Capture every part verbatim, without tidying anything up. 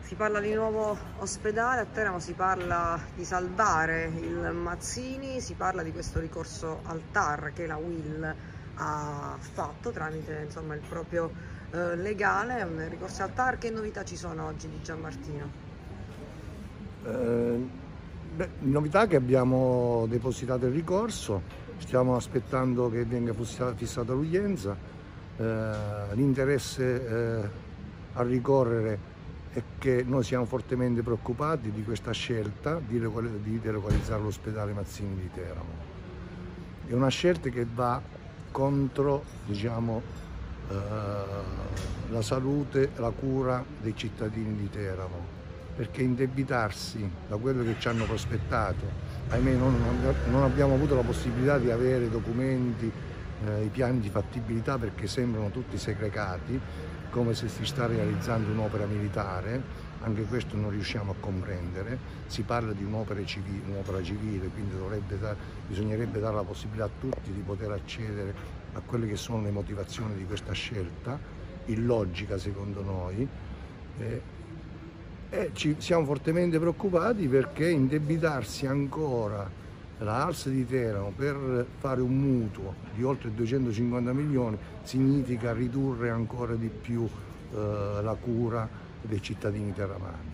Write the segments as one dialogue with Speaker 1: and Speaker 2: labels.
Speaker 1: Si parla di nuovo ospedale, a Teramo si parla di salvare il Mazzini, si parla di questo ricorso al T A R che la U I L ha fatto tramite insomma, il proprio eh, legale, un ricorso al T A R. Che novità ci sono oggi di Gianmartino?
Speaker 2: Eh, beh, novità che abbiamo depositato il ricorso, stiamo aspettando che venga fissata l'udienza, eh, l'interesse eh, a ricorrere è che noi siamo fortemente preoccupati di questa scelta di, di delocalizzare l'ospedale Mazzini di Teramo. È una scelta che va contro, diciamo, eh, la salute e la cura dei cittadini di Teramo, perché indebitarsi da quello che ci hanno prospettato, ahimè non, non abbiamo avuto la possibilità di avere documenti, eh, i piani di fattibilità perché sembrano tutti segregati, come se si sta realizzando un'opera militare, anche questo non riusciamo a comprendere. Si parla di un'opera civile, un'opera civile, quindi dovrebbe da, bisognerebbe dare la possibilità a tutti di poter accedere a quelle che sono le motivazioni di questa scelta, illogica secondo noi. Eh, e ci siamo fortemente preoccupati perché indebitarsi ancora la A L S di Teramo per fare un mutuo di oltre duecentocinquanta milioni significa ridurre ancora di più eh, la cura dei cittadini teramani.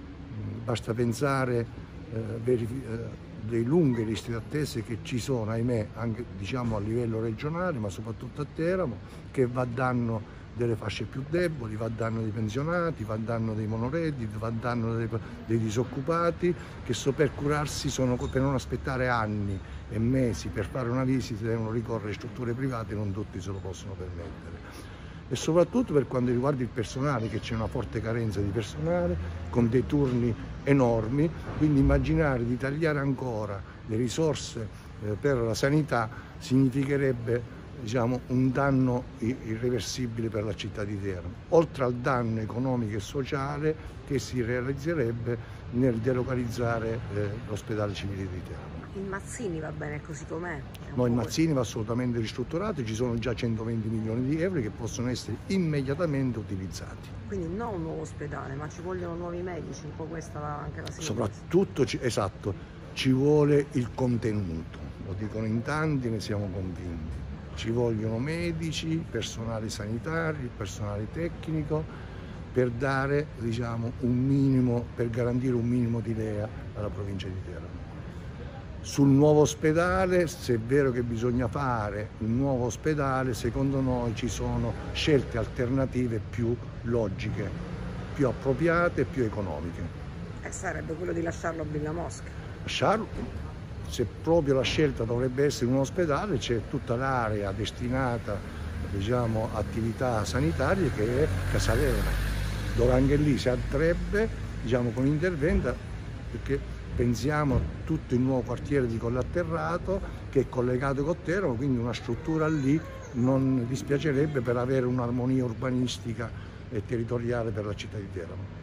Speaker 2: Basta pensare eh, eh, dei lunghe liste d'attesa che ci sono, ahimè, anche diciamo, a livello regionale, ma soprattutto a Teramo, che va a danno delle fasce più deboli, va a danno dei pensionati, va a danno dei monoredditi, va a danno dei, dei disoccupati, che so per curarsi sono, per non aspettare anni e mesi per fare una visita devono ricorrere a strutture private e non tutti se lo possono permettere. E soprattutto per quanto riguarda il personale, che c'è una forte carenza di personale con dei turni enormi, quindi immaginare di tagliare ancora le risorse eh, per la sanità significherebbe, diciamo, un danno irreversibile per la città di Teramo, oltre al danno economico e sociale che si realizzerebbe nel delocalizzare eh, l'ospedale civile di Teramo.
Speaker 1: Il Mazzini va bene così com'è?
Speaker 2: No, il Mazzini va assolutamente ristrutturato, ci sono già centoventi milioni di euro che possono essere immediatamente utilizzati.
Speaker 1: Quindi non un nuovo ospedale, ma ci vogliono nuovi medici, un po' questa va anche la sinistra.
Speaker 2: Soprattutto, esatto, ci vuole il contenuto, lo dicono in tanti, ne siamo convinti. Ci vogliono medici, personale sanitario, personale tecnico per dare, diciamo, un minimo, per garantire un minimo di L E A alla provincia di Teramo. Sul nuovo ospedale, se è vero che bisogna fare un nuovo ospedale, secondo noi ci sono scelte alternative più logiche, più appropriate e più economiche.
Speaker 1: E sarebbe quello di lasciarlo a Villa Mosca.
Speaker 2: Lasciarlo? Se proprio la scelta dovrebbe essere un ospedale, c'è tutta l'area destinata, diciamo, a attività sanitarie che è Casalena, dove anche lì si andrebbe, diciamo, con intervento, perché pensiamo a tutto il nuovo quartiere di Collatterrato che è collegato con Teramo, quindi una struttura lì non dispiacerebbe per avere un'armonia urbanistica e territoriale per la città di Teramo.